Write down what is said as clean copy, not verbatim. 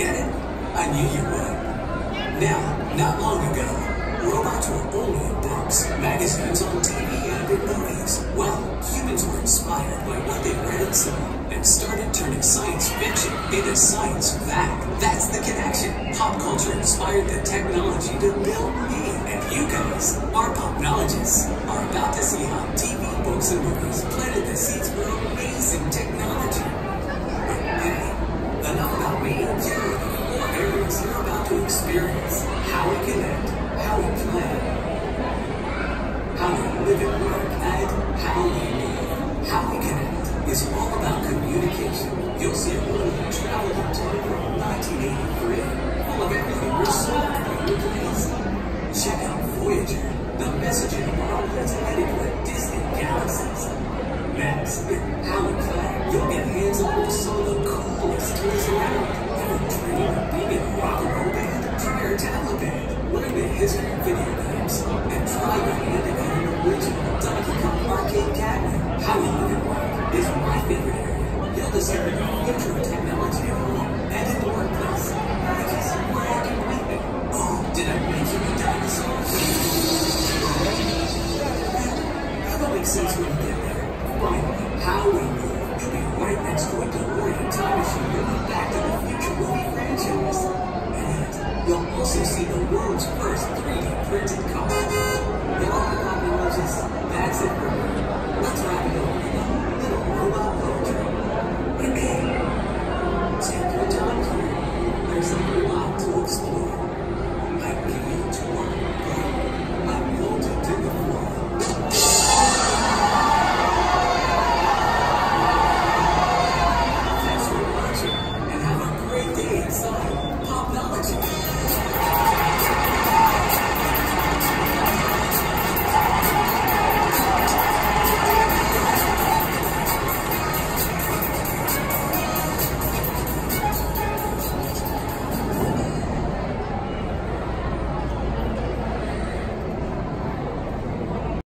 Get it? I knew you would. Now, not long ago, robots were only in books, magazines, on TV, and in movies. Well, humans were inspired by what they read and saw, and started turning science fiction into science fact. That's the connection. Pop culture inspired the technology to build me, and you guys, our popnologists, are about to see how TV, books, and movies planted the seeds for amazing technology. But hey, enough about me and you. More areas you're about to experience. How we connect, how we plan, how we live and work, and how we live. How we connect is all about communication. You'll see a room that traveled in time from 1983, full of everything your soul could be replaced. Check out Voyager, the messaging world that's headed for Disney galaxies. Next, in How We Play, you'll get hands-on with some of the coolest toys around. Ever dream of being in a rock and roll band? Try our talent band. Learn the history of video games, and try your hand at an original Donkey Kong arcade cabinet. How we live and work is my favorite area. You'll discover the future of technology at home and in the workplace. Because we're all completely. Oh, did I mention the dinosaurs? That'll make sense when you get there. Finally, How We Move. You'll be right next to a DeLorean time machine with the Back to the Future movie franchise. And you'll also see the world's first 3D printed